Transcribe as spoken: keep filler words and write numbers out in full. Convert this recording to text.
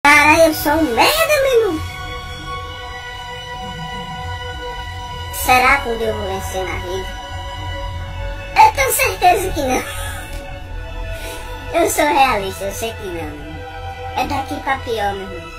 Caralho, eu sou um merda, meu irmão. Será que um dia eu vou vencer na vida? Eu tenho certeza que não. Eu sou realista, eu sei que não. É daqui pra pior, meu irmão.